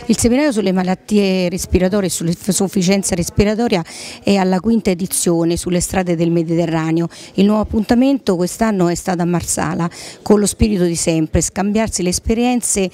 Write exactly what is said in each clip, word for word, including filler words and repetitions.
Il seminario sulle malattie respiratorie e sull'insufficienza respiratoria è alla quinta edizione sulle strade del Mediterraneo. Il nuovo appuntamento quest'anno è stato a Marsala, con lo spirito di sempre, scambiarsi le esperienze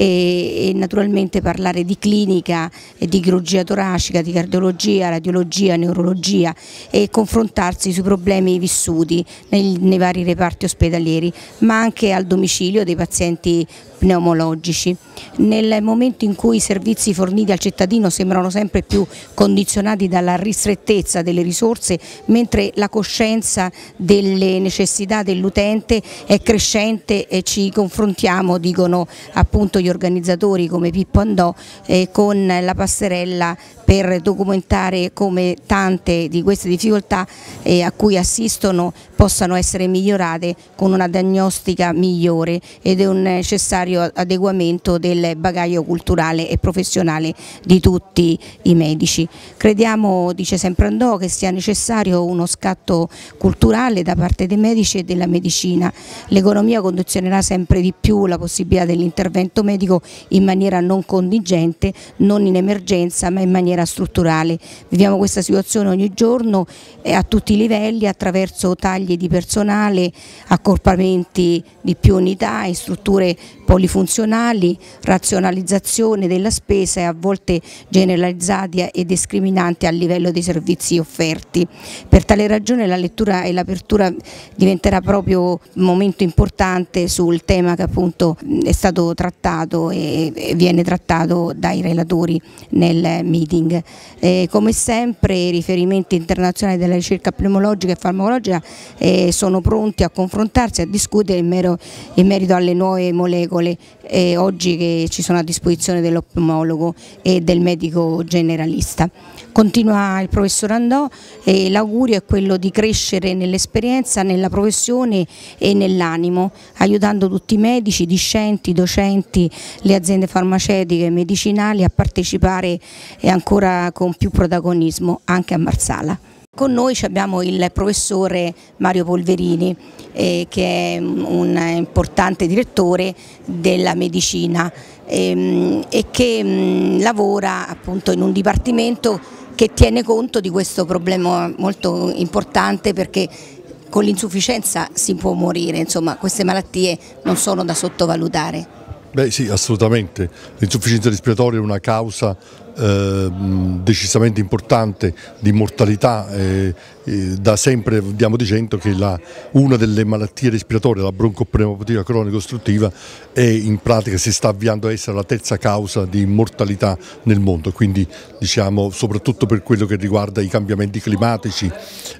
e, e naturalmente parlare di clinica, e di chirurgia toracica, di cardiologia, radiologia, neurologia e confrontarsi sui problemi vissuti nei, nei vari reparti ospedalieri, ma anche al domicilio dei pazienti pneumologici. Nel momento in cui i servizi forniti al cittadino sembrano sempre più condizionati dalla ristrettezza delle risorse, mentre la coscienza delle necessità dell'utente è crescente e ci confrontiamo, dicono appunto gli organizzatori come Pippo Andò, eh, con la passerella per documentare come tante di queste difficoltà eh, a cui assistono possano essere migliorate con una diagnostica migliore ed è un necessario adeguamento del bagaglio culturale e professionale di tutti i medici. Crediamo, dice sempre Andò, che sia necessario uno scatto culturale da parte dei medici e della medicina. L'economia condizionerà sempre di più la possibilità dell'intervento medico in maniera non contingente, non in emergenza ma in maniera strutturale. Viviamo questa situazione ogni giorno e a tutti i livelli attraverso tagli di personale, accorpamenti di più unità e strutture polifunzionali, razionalizzazione della spesa e a volte generalizzati e discriminanti a livello dei servizi offerti. Per tale ragione la lettura e l'apertura diventerà proprio un momento importante sul tema che appunto è stato trattato e viene trattato dai relatori nel meeting. Eh, come sempre i riferimenti internazionali della ricerca pneumologica e farmacologica eh, sono pronti a confrontarsi, a discutere in, mero, in merito alle nuove molecole eh, oggi che ci sono a disposizione dell'optomologo e del medico generalista. Continua il professor Andò e l'augurio è quello di crescere nell'esperienza, nella professione e nell'animo, aiutando tutti i medici, discenti, docenti, le aziende farmaceutiche e medicinali a partecipare e ancora con più protagonismo anche a Marsala. Con noi abbiamo il professore Mario Polverini eh, che è un importante direttore della medicina ehm, e che mh, lavora appunto in un dipartimento che tiene conto di questo problema molto importante, perché con l'insufficienza si può morire, insomma queste malattie non sono da sottovalutare. Beh sì, assolutamente. L'insufficienza respiratoria è una causa eh, decisamente importante di mortalità. Eh, eh, da sempre andiamo dicendo che la, una delle malattie respiratorie, la broncopneumopatia cronica ostruttiva, è in pratica si sta avviando a essere la terza causa di mortalità nel mondo, quindi diciamo soprattutto per quello che riguarda i cambiamenti climatici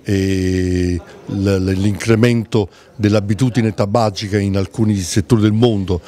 e l'incremento dell'abitudine tabagica in alcuni settori del mondo.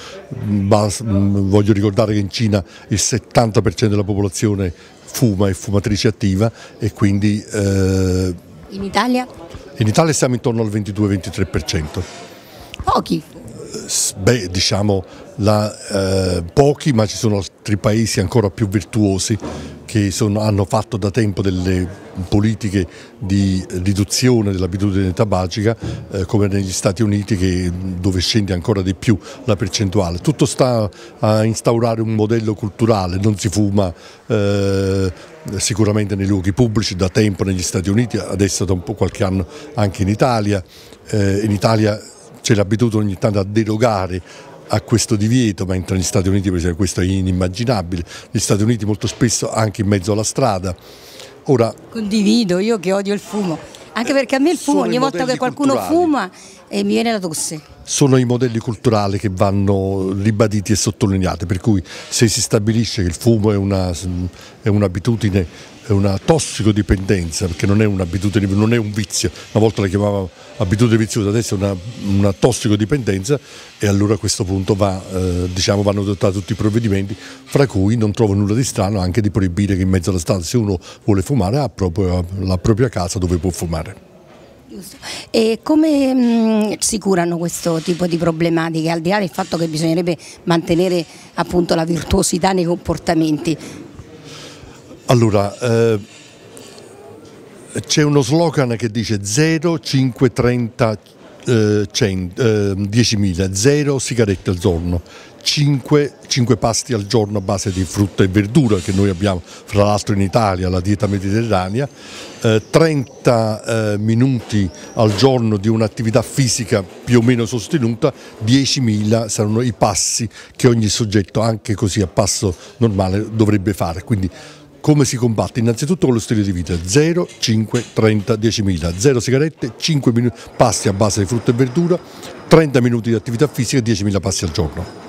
Voglio ricordare che in Cina il settanta per cento della popolazione fuma e fumatrice attiva e quindi eh, in Italia? In Italia siamo intorno al ventidue ventitré per cento. Pochi? Beh, diciamo la, eh, pochi, ma ci sono altri paesi ancora più virtuosi che sono, hanno fatto da tempo delle politiche di riduzione dell'abitudine tabagica eh, come negli Stati Uniti, che, dove scende ancora di più la percentuale. Tutto sta a instaurare un modello culturale, non si fuma eh, sicuramente nei luoghi pubblici da tempo negli Stati Uniti, adesso da un po' qualche anno anche in Italia. Eh, in Italia c'è l'abitudine ogni tanto a derogare a questo divieto, mentre negli Stati Uniti per esempio questo è inimmaginabile. Negli Stati Uniti molto spesso anche in mezzo alla strada. Ora, condivido, io che odio il fumo, anche perché a me il fumo ogni volta che qualcuno culturali. fuma e mi viene la tosse. Sono i modelli culturali che vanno ribaditi e sottolineati, per cui se si stabilisce che il fumo è una, è un'abitudine, è una tossicodipendenza, perché non è un'abitudine, non è un vizio, una volta la chiamavamo abitudine viziosa, adesso è una, una tossicodipendenza, e allora a questo punto va, eh, diciamo, vanno adottati tutti i provvedimenti, fra cui non trovo nulla di strano anche di proibire che in mezzo alla strada, se uno vuole fumare, ha proprio la propria casa dove può fumare. E come mh, si curano questo tipo di problematiche, al di là del fatto che bisognerebbe mantenere appunto la virtuosità nei comportamenti? Allora, eh, c'è uno slogan che dice zero, cinque, trenta, eh, diecimila, zero sigarette al giorno, cinque pasti al giorno a base di frutta e verdura che noi abbiamo fra l'altro in Italia, la dieta mediterranea, eh, trenta eh, minuti al giorno di un'attività fisica più o meno sostenuta, diecimila saranno i passi che ogni soggetto anche così a passo normale dovrebbe fare. Quindi come si combatte? Innanzitutto con lo stile di vita, zero, cinque, trenta, diecimila, zero sigarette, cinque minuti, passi a base di frutta e verdura, trenta minuti di attività fisica, diecimila passi al giorno.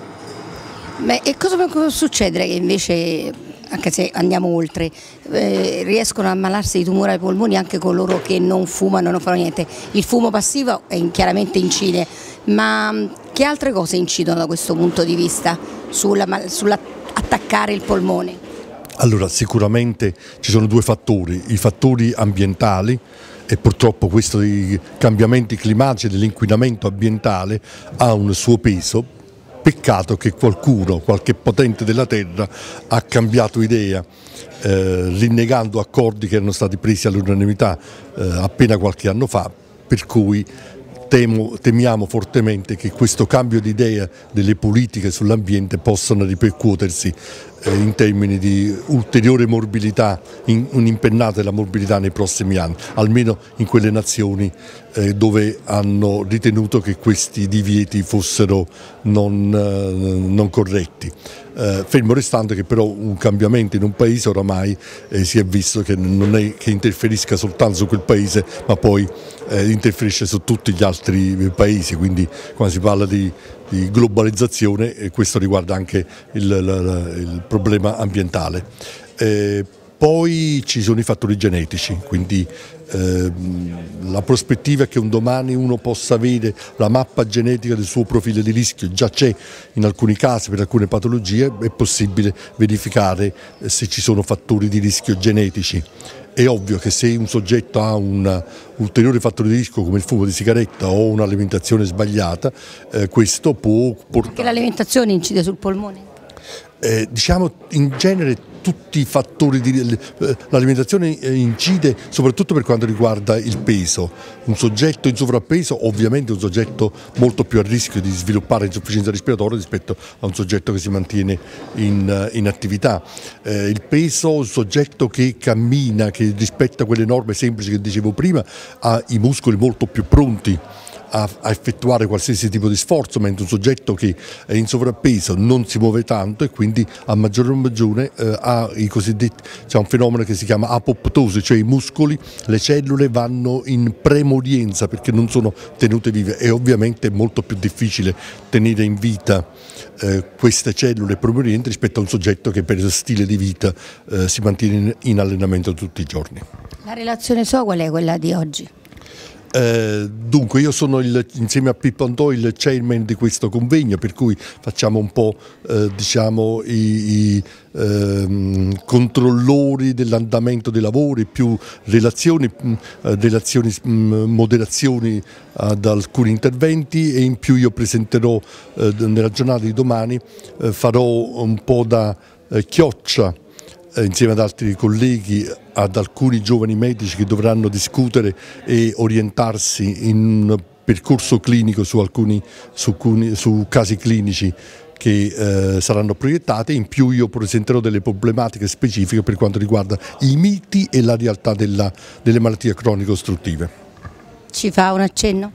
Beh, e cosa può succedere che invece, anche se andiamo oltre, eh, riescono a ammalarsi di tumore ai polmoni anche coloro che non fumano, non fanno niente? Il fumo passivo è chiaramente incide, ma che altre cose incidono da questo punto di vista sull'attaccare sulla il polmone? Allora, sicuramente ci sono due fattori, i fattori ambientali, e purtroppo questo dei cambiamenti climatici e dell'inquinamento ambientale ha un suo peso. Peccato che qualcuno, qualche potente della terra ha cambiato idea, eh, rinnegando accordi che erano stati presi all'unanimità eh, appena qualche anno fa, per cui temo, temiamo fortemente che questo cambio di idea delle politiche sull'ambiente possano ripercuotersi eh, in termini di ulteriore morbilità, in, un'impennata della morbilità nei prossimi anni, almeno in quelle nazioni eh, dove hanno ritenuto che questi divieti fossero non, eh, non corretti. Eh, fermo restando che però un cambiamento in un paese oramai eh, si è visto che non è che interferisca soltanto su quel paese, ma poi eh, interferisce su tutti gli altri paesi, quindi quando si parla di, di globalizzazione eh, questo riguarda anche il, il, il problema ambientale. Eh, Poi ci sono i fattori genetici, quindi eh, la prospettiva è che un domani uno possa avere la mappa genetica del suo profilo di rischio, già c'è in alcuni casi per alcune patologie, è possibile verificare se ci sono fattori di rischio genetici. È ovvio che se un soggetto ha un ulteriore fattore di rischio come il fumo di sigaretta o un'alimentazione sbagliata, eh, questo può portare... Anche l'alimentazione incide sul polmone? Eh, diciamo in genere tutti i fattori di l'alimentazione incide soprattutto per quanto riguarda il peso. Un soggetto in sovrappeso ovviamente è un soggetto molto più a rischio di sviluppare insufficienza respiratoria rispetto a un soggetto che si mantiene in, in attività. Eh, il peso, un soggetto che cammina, che rispetta quelle norme semplici che dicevo prima, ha i muscoli molto più pronti a effettuare qualsiasi tipo di sforzo, mentre un soggetto che è in sovrappeso non si muove tanto e quindi a maggior ragione eh, ha i cosiddetti, c'è un fenomeno che si chiama apoptosi, cioè i muscoli, le cellule vanno in premorienza perché non sono tenute vive e ovviamente è molto più difficile tenere in vita eh, queste cellule premorienti rispetto a un soggetto che per stile di vita eh, si mantiene in, in allenamento tutti i giorni. La relazione sua qual è quella di oggi? Eh, dunque io sono il, insieme a Pippo Antò il chairman di questo convegno, per cui facciamo un po' eh, diciamo, i, i eh, controllori dell'andamento dei lavori, più relazioni, mh, relazioni mh, moderazioni ad alcuni interventi, e in più io presenterò eh, nella giornata di domani, eh, farò un po' da eh, chioccia insieme ad altri colleghi ad alcuni giovani medici che dovranno discutere e orientarsi in un percorso clinico su alcuni su, su casi clinici che eh, saranno proiettati. In più io presenterò delle problematiche specifiche per quanto riguarda i miti e la realtà della, delle malattie croniche ostruttive. Ci fa un accenno?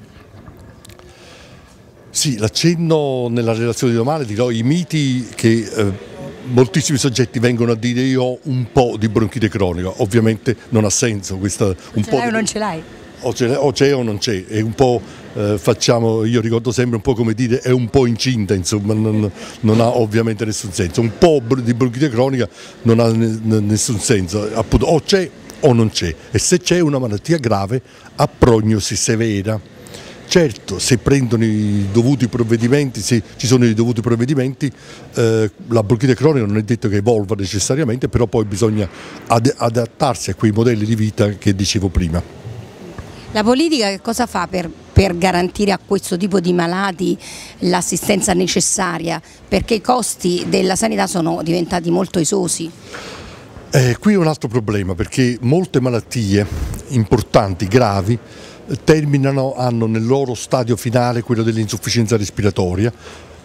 Sì, l'accenno nella relazione di domani dirò i miti che eh, moltissimi soggetti vengono a dire io ho un po' di bronchite cronica, ovviamente non ha senso. Questa, un ce po' l'hai di, o non ce l'hai? O c'è o non c'è, è un po' eh, facciamo, io ricordo sempre un po' come dire è un po' incinta, insomma non, non ha ovviamente nessun senso, un po' di bronchite cronica non ha nessun senso, appunto o c'è o non c'è, e se c'è una malattia grave a prognosi severa. Certo, se prendono i dovuti provvedimenti, se ci sono i dovuti provvedimenti, eh, la bronchite cronica non è detto che evolva necessariamente, però poi bisogna ad adattarsi a quei modelli di vita che dicevo prima. La politica che cosa fa per, per garantire a questo tipo di malati l'assistenza necessaria? Perché i costi della sanità sono diventati molto esosi. Eh, qui è un altro problema, perché molte malattie importanti, gravi, terminano, hanno nel loro stadio finale quello dell'insufficienza respiratoria,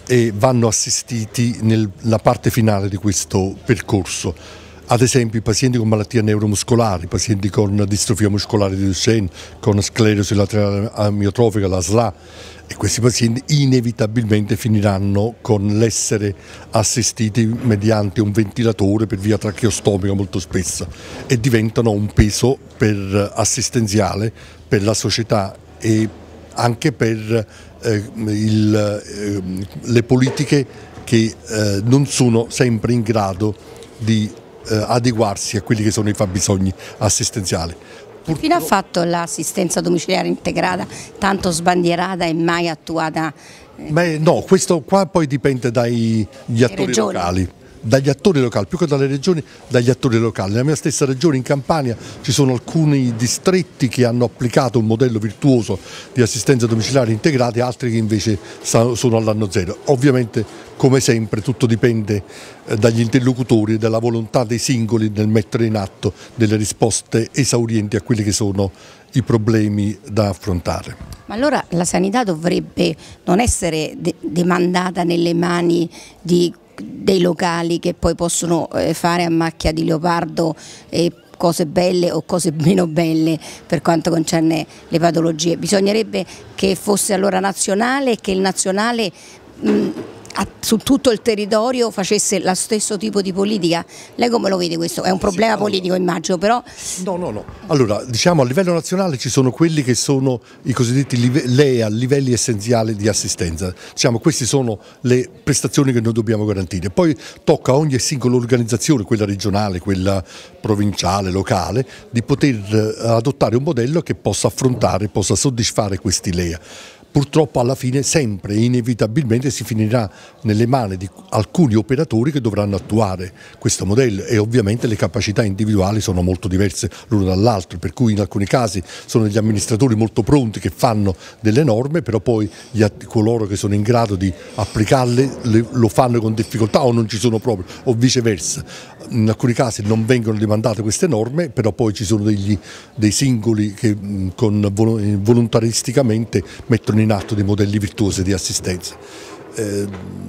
e vanno assistiti nella parte finale di questo percorso. Ad esempio i pazienti con malattie neuromuscolari, i pazienti con distrofia muscolare di Duchenne, con sclerosi laterale amiotrofica, la S L A, e questi pazienti inevitabilmente finiranno con l'essere assistiti mediante un ventilatore per via tracheostomica molto spesso e diventano un peso per assistenziale per la società e anche per eh, il, eh, le politiche che eh, non sono sempre in grado di eh, adeguarsi a quelli che sono i fabbisogni assistenziali. Che fine ha fatto l'assistenza domiciliare integrata, tanto sbandierata e mai attuata? Beh, no, questo qua poi dipende dagli attori regioni. locali. Dagli attori locali, più che dalle regioni, dagli attori locali. Nella mia stessa regione, in Campania, ci sono alcuni distretti che hanno applicato un modello virtuoso di assistenza domiciliare integrata e altri che invece sono all'anno zero. Ovviamente, come sempre, tutto dipende dagli interlocutori e dalla volontà dei singoli nel mettere in atto delle risposte esaurienti a quelli che sono i problemi da affrontare. Ma allora la sanità dovrebbe non essere de- demandata nelle mani di dei locali che poi possono eh, fare a macchia di leopardo eh, cose belle o cose meno belle per quanto concerne le patologie. Bisognerebbe che fosse allora nazionale e che il nazionale mh, a, su tutto il territorio facesse lo stesso tipo di politica. Lei come lo vede questo? È un problema politico, immagino, però... No, no, no. Allora, diciamo a livello nazionale ci sono quelli che sono i cosiddetti L E A, livelli essenziali di assistenza. Diciamo, queste sono le prestazioni che noi dobbiamo garantire. Poi tocca a ogni singola organizzazione, quella regionale, quella provinciale, locale, di poter adottare un modello che possa affrontare, possa soddisfare questi L E A. Purtroppo alla fine sempre inevitabilmente si finirà nelle mani di alcuni operatori che dovranno attuare questo modello e ovviamente le capacità individuali sono molto diverse l'uno dall'altro, per cui in alcuni casi sono degli amministratori molto pronti che fanno delle norme, però poi gli, coloro che sono in grado di applicarle le, lo fanno con difficoltà o non ci sono proprio, o viceversa. In alcuni casi non vengono demandate queste norme, però poi ci sono degli, dei singoli che con, volontaristicamente mettono in atto dei modelli virtuosi di assistenza. Eh,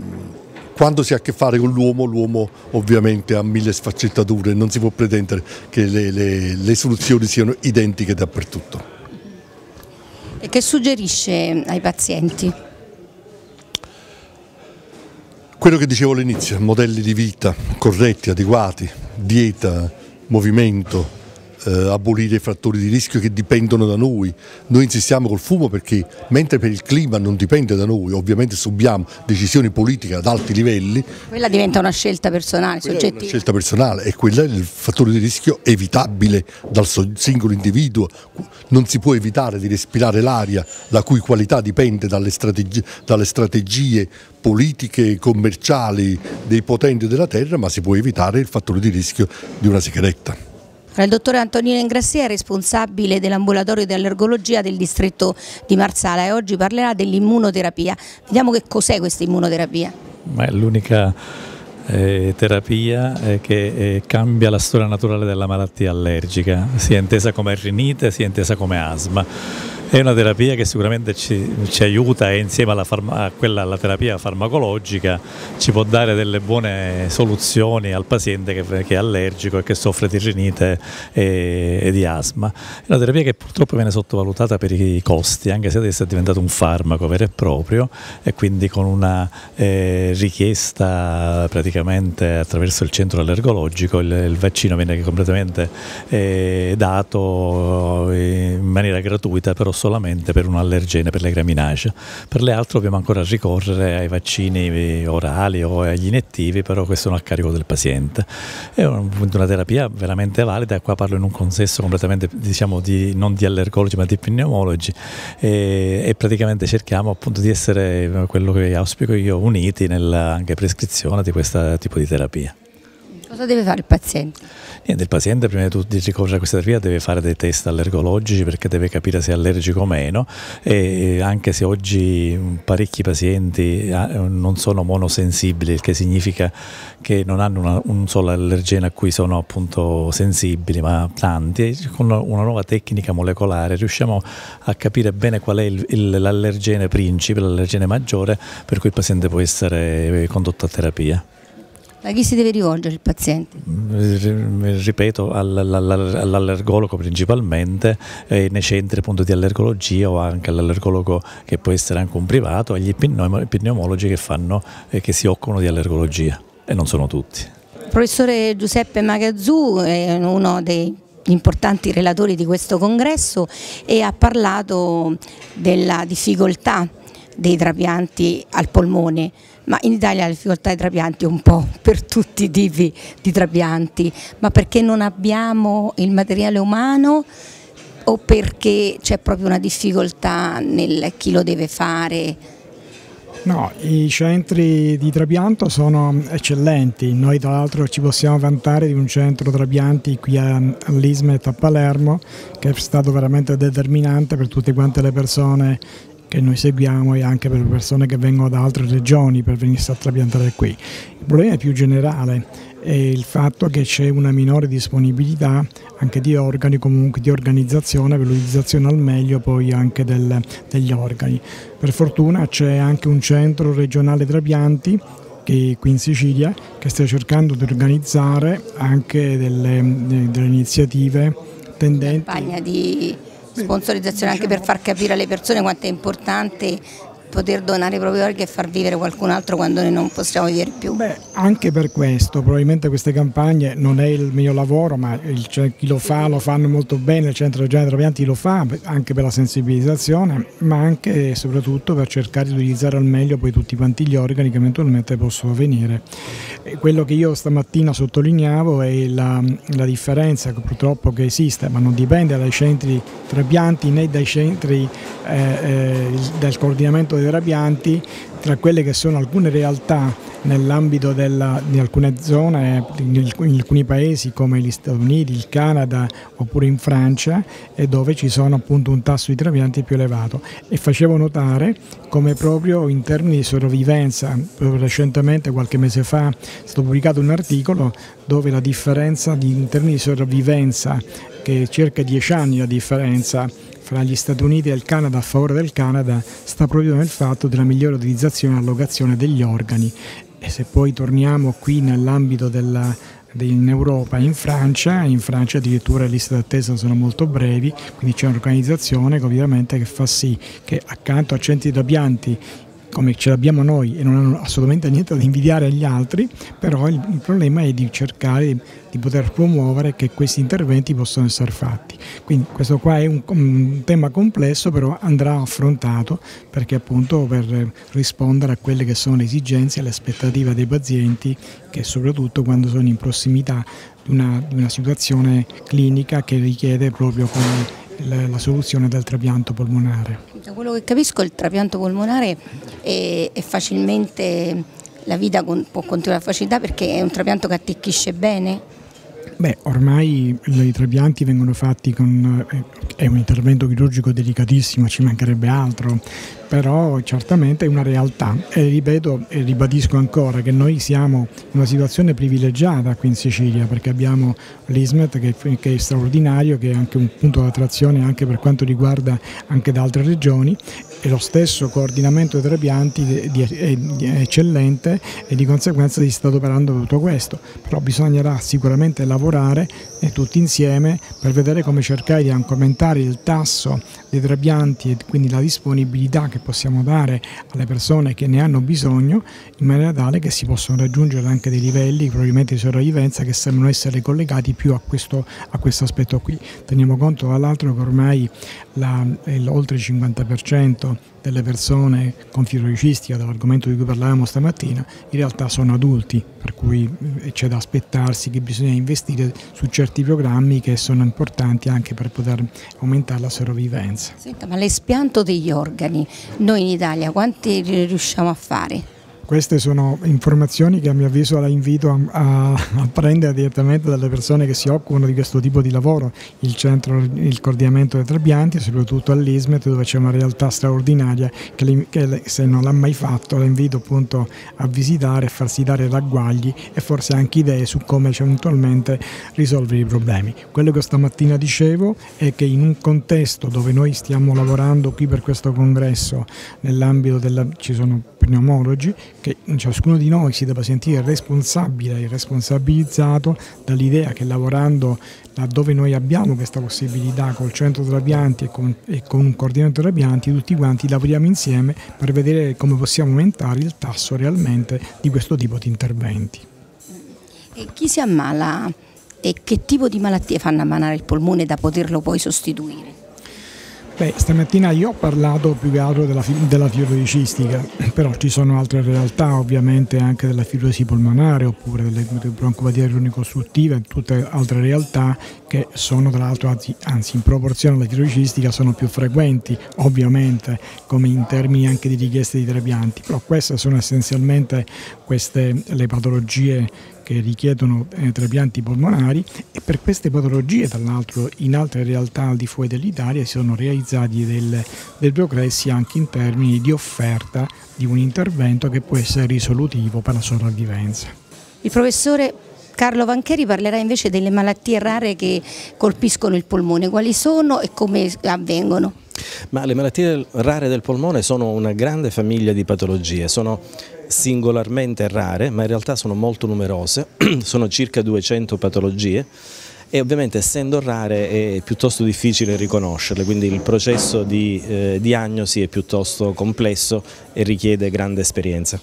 quando si ha a che fare con l'uomo, l'uomo ovviamente ha mille sfaccettature, non si può pretendere che le, le, le soluzioni siano identiche dappertutto. E che suggerisce ai pazienti? Quello che dicevo all'inizio, modelli di vita corretti, adeguati, dieta, movimento, Eh, abolire i fattori di rischio che dipendono da noi. Noi insistiamo col fumo perché mentre per il clima non dipende da noi, ovviamente subiamo decisioni politiche ad alti livelli. Quella diventa una scelta personale, soggettiva. Una scelta personale e quella è il fattore di rischio evitabile dal singolo individuo. Non si può evitare di respirare l'aria la cui qualità dipende dalle strategie, dalle strategie politiche, commerciali dei potenti della terra, ma si può evitare il fattore di rischio di una sigaretta. Il dottore Antonino Ingrassia è responsabile dell'ambulatorio di allergologia del distretto di Marsala e oggi parlerà dell'immunoterapia. Vediamo che cos'è questa immunoterapia. È l'unica eh, terapia eh, che eh, cambia la storia naturale della malattia allergica, sia intesa come rinite sia intesa come asma. È una terapia che sicuramente ci, ci aiuta e insieme alla, farma, a quella, alla terapia farmacologica ci può dare delle buone soluzioni al paziente che, che è allergico e che soffre di rinite e, e di asma. È una terapia che purtroppo viene sottovalutata per i costi, anche se adesso è diventato un farmaco vero e proprio e quindi con una eh, richiesta praticamente attraverso il centro allergologico il, il vaccino viene completamente eh, dato in maniera gratuita, però solamente per un allergene, per le graminacee. Per le altre dobbiamo ancora ricorrere ai vaccini orali o agli inettivi, però questo non a carico del paziente. È una terapia veramente valida, qua parlo in un consesso completamente, diciamo, di, non di allergologi ma di pneumologi e, e praticamente cerchiamo appunto di essere, quello che auspico io, uniti nella anche prescrizione di questo tipo di terapia. Cosa deve fare il paziente? Niente, il paziente prima di tutto di ricorrere a questa terapia deve fare dei test allergologici perché deve capire se è allergico o meno, e anche se oggi parecchi pazienti non sono monosensibili, il che significa che non hanno una, un solo allergeno a cui sono appunto sensibili, ma tanti, con una nuova tecnica molecolare riusciamo a capire bene qual è l'allergene principe, l'allergene maggiore per cui il paziente può essere condotto a terapia. A chi si deve rivolgere il paziente? Ripeto, all'allergologo principalmente, eh, nei centri appunto di allergologia, o anche all'allergologo che può essere anche un privato, agli pneumologi che, fanno, eh, che si occupano di allergologia, e non sono tutti. Il professore Giuseppe Magazzù è uno dei importanti relatori di questo congresso e ha parlato della difficoltà dei trapianti al polmone. Ma in Italia la difficoltà dei trapianti è un po' per tutti i tipi di trapianti, ma perché non abbiamo il materiale umano o perché c'è proprio una difficoltà nel chi lo deve fare? No, i centri di trapianto sono eccellenti, noi tra l'altro ci possiamo vantare di un centro trapianti qui all'Ismet a Palermo che è stato veramente determinante per tutte quante le persone che noi seguiamo e anche per persone che vengono da altre regioni per venirsi a trapiantare qui. Il problema è più generale, è il fatto che c'è una minore disponibilità anche di organi, comunque di organizzazione per l'utilizzazione al meglio poi anche del, degli organi. Per fortuna c'è anche un centro regionale trapianti che qui in Sicilia che sta cercando di organizzare anche delle, delle iniziative tendenti. Campagna di sponsorizzazione anche per far capire alle persone quanto è importante poter donare i propri organi e far vivere qualcun altro quando noi non possiamo vivere più. Beh, anche per questo, probabilmente queste campagne non è il mio lavoro, ma il, cioè, chi lo fa lo fanno molto bene, il Centro Regionale Trapianti lo fa anche per la sensibilizzazione, ma anche e soprattutto per cercare di utilizzare al meglio poi tutti quanti gli organi che eventualmente possono venire. E quello che io stamattina sottolineavo è la, la differenza che purtroppo che esiste, ma non dipende dai centri trapianti né dai centri eh, eh, del coordinamento dei trapianti, tra quelle che sono alcune realtà nell'ambito di alcune zone, in alcuni paesi come gli Stati Uniti, il Canada oppure in Francia, e dove ci sono appunto un tasso di trapianti più elevato. E facevo notare come proprio in termini di sopravvivenza, recentemente qualche mese fa è stato pubblicato un articolo dove la differenza di, in termini di sopravvivenza, che è circa dieci anni la differenza fra gli Stati Uniti e il Canada a favore del Canada, sta proprio nel fatto della migliore utilizzazione e allocazione degli organi. E se poi torniamo qui nell'ambito della in Europa e in Francia, in Francia addirittura le liste d'attesa sono molto brevi, quindi c'è un'organizzazione che ovviamente che fa sì che accanto a centri di trapianti come ce l'abbiamo noi e non hanno assolutamente niente da invidiare agli altri, però il, il problema è di cercare di, di poter promuovere che questi interventi possano essere fatti. Quindi questo qua è un, un tema complesso, però andrà affrontato perché appunto per rispondere a quelle che sono le esigenze e le aspettative dei pazienti, che soprattutto quando sono in prossimità di una, di una situazione clinica che richiede proprio come La, la soluzione del trapianto polmonare. Da quello che capisco il trapianto polmonare è, è facilmente, la vita con, può continuare a facilità perché è un trapianto che attecchisce bene? Beh, ormai i trapianti vengono fatti con, è un intervento chirurgico delicatissimo, ci mancherebbe altro, però certamente è una realtà e ripeto e ribadisco ancora che noi siamo in una situazione privilegiata qui in Sicilia perché abbiamo l'Ismet che, che è straordinario, che è anche un punto di attrazione anche per quanto riguarda anche da altre regioni, e lo stesso coordinamento dei trapianti è eccellente e di conseguenza si sta operando tutto questo, però bisognerà sicuramente lavorare e tutti insieme per vedere come cercare di aumentare il tasso dei trapianti e quindi la disponibilità che possiamo dare alle persone che ne hanno bisogno, in maniera tale che si possono raggiungere anche dei livelli probabilmente di sopravvivenza che sembrano essere collegati più a questo, a questo aspetto qui. Teniamo conto dall'altro che ormai la, oltre il cinquanta per cento delle persone con fibrosi cistica, dall'argomento di cui parlavamo stamattina, in realtà sono adulti, per cui c'è da aspettarsi che bisogna investire su certi programmi che sono importanti anche per poter aumentare la sopravvivenza. Senta, ma l'espianto degli organi, noi in Italia quanti riusciamo a fare? Queste sono informazioni che a mio avviso la invito a, a, a prendere direttamente dalle persone che si occupano di questo tipo di lavoro, il centro, il coordinamento dei trapianti e soprattutto all'I S M E T, dove c'è una realtà straordinaria che, li, che se non l'ha mai fatto la invito appunto a visitare e farsi dare ragguagli e forse anche idee su come eventualmente risolvere i problemi. Quello che stamattina dicevo è che in un contesto dove noi stiamo lavorando qui per questo congresso, nell'ambito della, ci sono pneumologi, che ciascuno di noi si debba sentire responsabile e responsabilizzato dall'idea che lavorando laddove noi abbiamo questa possibilità col centro trapianti e con, e con un coordinamento trapianti, tutti quanti lavoriamo insieme per vedere come possiamo aumentare il tasso realmente di questo tipo di interventi. E chi si ammala e che tipo di malattie fanno ammalare il polmone da poterlo poi sostituire? Beh, stamattina io ho parlato più che altro della, della fibrocistica, però ci sono altre realtà ovviamente anche della fibrosi polmonare oppure delle broncopatie cronico-ostruttive e tutte altre realtà che sono tra l'altro, anzi in proporzione alla fibrocistica sono più frequenti ovviamente come in termini anche di richieste di trapianti, però queste sono essenzialmente queste le patologie che richiedono eh, trapianti polmonari e per queste patologie tra l'altro in altre realtà al di fuori dell'Italia si sono realizzati del, del progressi anche in termini di offerta di un intervento che può essere risolutivo per la sopravvivenza. Il professore Carlo Vancheri parlerà invece delle malattie rare che colpiscono il polmone, quali sono e come avvengono? Ma le malattie rare del polmone sono una grande famiglia di patologie, sono singolarmente rare ma in realtà sono molto numerose, sono circa duecento patologie e ovviamente essendo rare è piuttosto difficile riconoscerle, quindi il processo di eh, diagnosi è piuttosto complesso e richiede grande esperienza.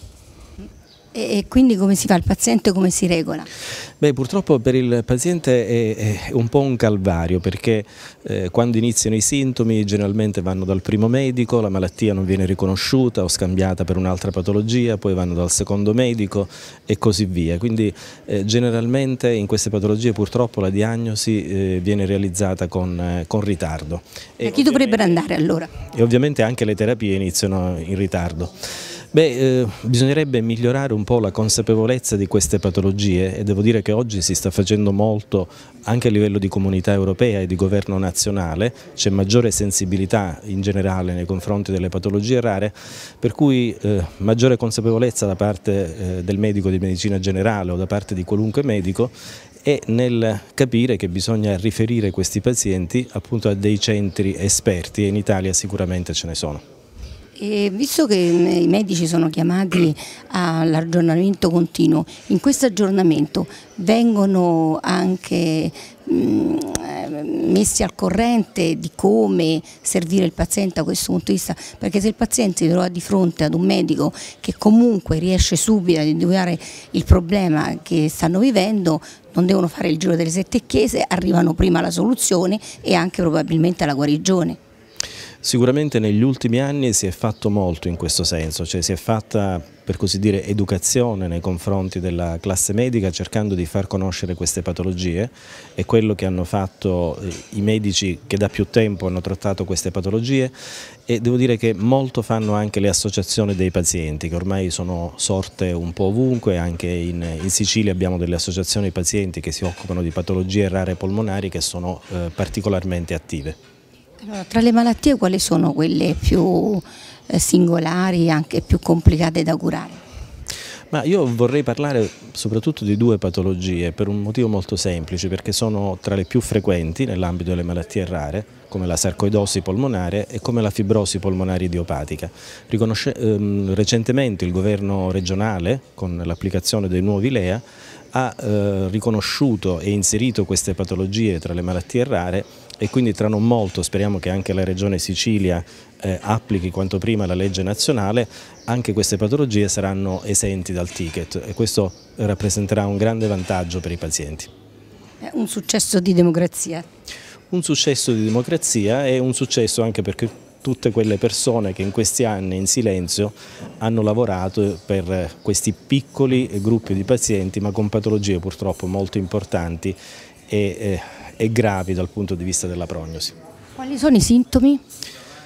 E quindi come si fa? Il paziente come si regola? Beh, purtroppo per il paziente è, è un po' un calvario perché eh, quando iniziano i sintomi generalmente vanno dal primo medico, la malattia non viene riconosciuta o scambiata per un'altra patologia, poi vanno dal secondo medico e così via. Quindi eh, generalmente in queste patologie purtroppo la diagnosi eh, viene realizzata con, eh, con ritardo. E a chi dovrebbero andare allora? E ovviamente anche le terapie iniziano in ritardo. Beh, eh, bisognerebbe migliorare un po' la consapevolezza di queste patologie e devo dire che oggi si sta facendo molto anche a livello di comunità europea e di governo nazionale, c'è maggiore sensibilità in generale nei confronti delle patologie rare, per cui eh, maggiore consapevolezza da parte eh, del medico di medicina generale o da parte di qualunque medico e nel capire che bisogna riferire questi pazienti appunto a dei centri esperti e in Italia sicuramente ce ne sono. E visto che i medici sono chiamati all'aggiornamento continuo, in questo aggiornamento vengono anche mh, messi al corrente di come servire il paziente da questo punto di vista, perché se il paziente si trova di fronte ad un medico che comunque riesce subito ad individuare il problema che stanno vivendo, non devono fare il giro delle sette chiese, arrivano prima alla soluzione e anche probabilmente alla guarigione. Sicuramente negli ultimi anni si è fatto molto in questo senso, cioè si è fatta per così dire educazione nei confronti della classe medica cercando di far conoscere queste patologie, è quello che hanno fatto i medici che da più tempo hanno trattato queste patologie e devo dire che molto fanno anche le associazioni dei pazienti che ormai sono sorte un po' ovunque, anche in, in Sicilia abbiamo delle associazioni pazienti che si occupano di patologie rare polmonari che sono eh, particolarmente attive. Allora, tra le malattie quali sono quelle più eh, singolari e anche più complicate da curare? Ma io vorrei parlare soprattutto di due patologie per un motivo molto semplice, perché sono tra le più frequenti nell'ambito delle malattie rare, come la sarcoidosi polmonare e come la fibrosi polmonare idiopatica. Riconosce, ehm, recentemente il governo regionale, con l'applicazione dei nuovi L E A, ha eh, riconosciuto e inserito queste patologie tra le malattie rare e quindi tra non molto speriamo che anche la Regione Sicilia eh, applichi quanto prima la legge nazionale, anche queste patologie saranno esenti dal ticket e questo rappresenterà un grande vantaggio per i pazienti. È un successo di democrazia. Un successo di democrazia e un successo anche perché tutte quelle persone che in questi anni in silenzio hanno lavorato per questi piccoli gruppi di pazienti ma con patologie purtroppo molto importanti e, e, e gravi dal punto di vista della prognosi. Quali sono i sintomi?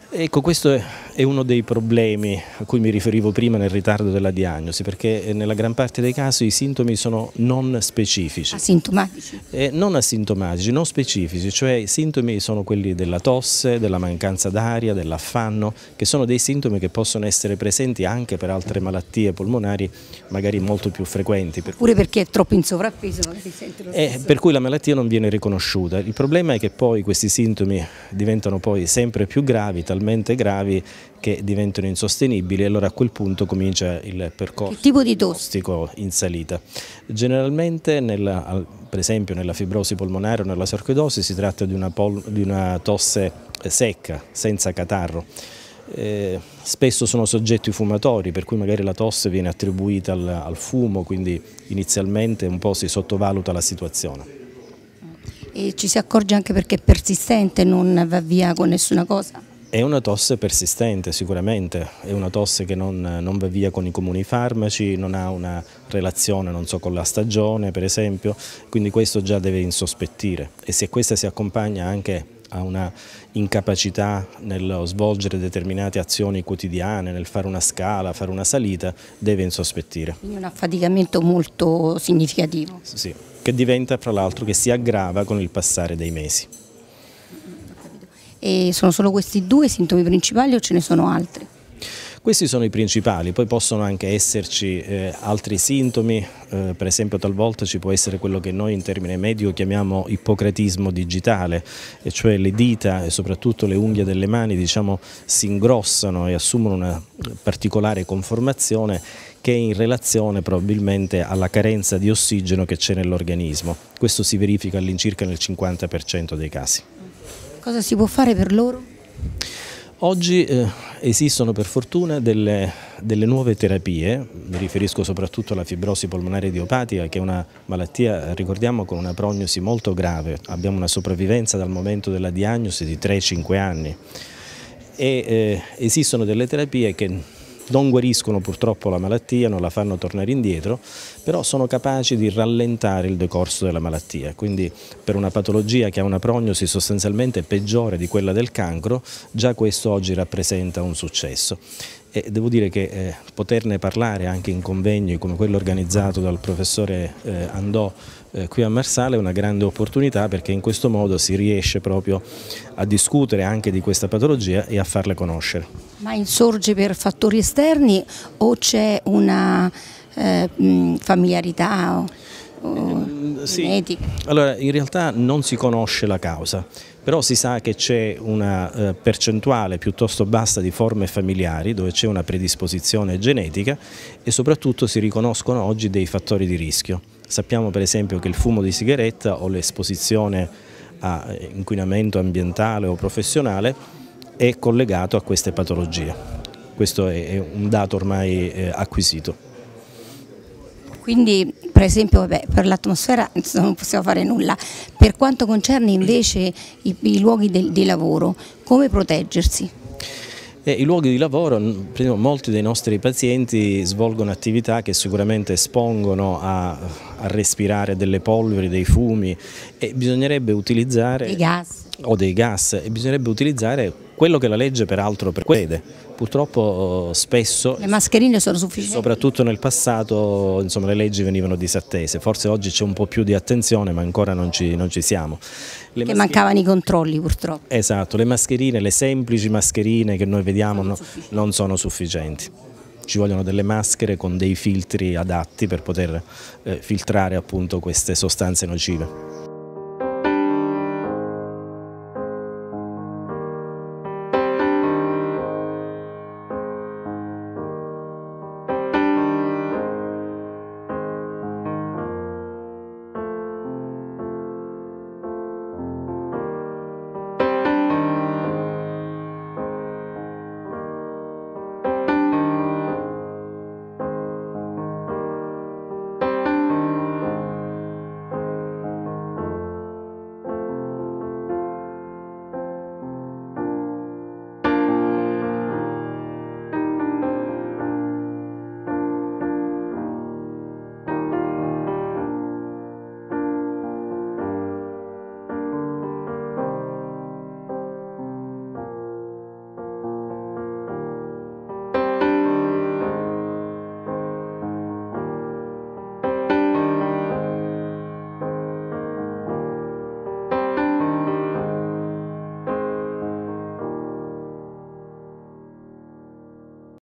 Ecco, questo è uno dei problemi a cui mi riferivo prima nel ritardo della diagnosi, perché nella gran parte dei casi i sintomi sono non specifici. Asintomatici? Eh, non asintomatici, non specifici, cioè i sintomi sono quelli della tosse, della mancanza d'aria, dell'affanno, che sono dei sintomi che possono essere presenti anche per altre malattie polmonari, magari molto più frequenti. Pure perché è troppo in sovrappeso, magari sente lo stesso. Eh, per cui la malattia non viene riconosciuta. Il problema è che poi questi sintomi diventano poi sempre più gravi, talmente gravi che diventano insostenibili, e allora a quel punto comincia il percorso che tipo di diagnostico in salita. Generalmente, nella, per esempio nella fibrosi polmonare o nella sarcoidosi, si tratta di una, pol, di una tosse secca, senza catarro. Eh, spesso sono soggetti fumatori, per cui magari la tosse viene attribuita al, al fumo, quindi inizialmente un po' si sottovaluta la situazione. E ci si accorge anche perché è persistente, non va via con nessuna cosa? È una tosse persistente sicuramente, è una tosse che non, non va via con i comuni farmaci, non ha una relazione, non so, con la stagione per esempio, quindi questo già deve insospettire, e se questa si accompagna anche a una incapacità nello svolgere determinate azioni quotidiane, nel fare una scala, fare una salita, deve insospettire. Quindi un affaticamento molto significativo. Sì, che diventa fra l'altro, che si aggrava con il passare dei mesi. E sono solo questi due i sintomi principali o ce ne sono altri? Questi sono i principali, poi possono anche esserci eh, altri sintomi, eh, per esempio talvolta ci può essere quello che noi in termine medico chiamiamo ippocratismo digitale, e cioè le dita e soprattutto le unghie delle mani, diciamo, si ingrossano e assumono una particolare conformazione che è in relazione probabilmente alla carenza di ossigeno che c'è nell'organismo. Questo si verifica all'incirca nel cinquanta per cento dei casi. Cosa si può fare per loro? Oggi eh, esistono per fortuna delle, delle nuove terapie, mi riferisco soprattutto alla fibrosi polmonare idiopatica, che è una malattia, ricordiamo, con una prognosi molto grave. Abbiamo una sopravvivenza dal momento della diagnosi di tre cinque anni, e eh, esistono delle terapie che non guariscono purtroppo la malattia, non la fanno tornare indietro, però sono capaci di rallentare il decorso della malattia. Quindi per una patologia che ha una prognosi sostanzialmente peggiore di quella del cancro, già questo oggi rappresenta un successo. E devo dire che eh, poterne parlare anche in convegni come quello organizzato dal professore eh, Andò eh, qui a Marsala è una grande opportunità, perché in questo modo si riesce proprio a discutere anche di questa patologia e a farle conoscere. Ma insorge per fattori esterni o c'è una eh, familiarità o, o eh, sì. genetica? Allora, in realtà non si conosce la causa, però si sa che c'è una eh, percentuale piuttosto bassa di forme familiari dove c'è una predisposizione genetica, e soprattutto si riconoscono oggi dei fattori di rischio. Sappiamo per esempio che il fumo di sigaretta o l'esposizione a inquinamento ambientale o professionale è collegato a queste patologie. Questo è un dato ormai eh, acquisito. Quindi per esempio vabbè, per l'atmosfera non possiamo fare nulla. Per quanto concerne invece i, i luoghi del, di lavoro, come proteggersi? E i luoghi di lavoro, molti dei nostri pazienti svolgono attività che sicuramente espongono a, a respirare delle polveri, dei fumi, e bisognerebbe utilizzare dei gas. o dei gas, e bisognerebbe utilizzare quello che la legge peraltro prevede. Purtroppo spesso, le mascherine sono sufficienti? Soprattutto nel passato, insomma, le leggi venivano disattese, forse oggi c'è un po' più di attenzione, ma ancora non ci, non ci siamo. Le che mancavano i controlli purtroppo. Esatto, le mascherine, le semplici mascherine che noi vediamo non, non sono sufficienti. Ci vogliono delle maschere con dei filtri adatti per poter eh, filtrare appunto queste sostanze nocive.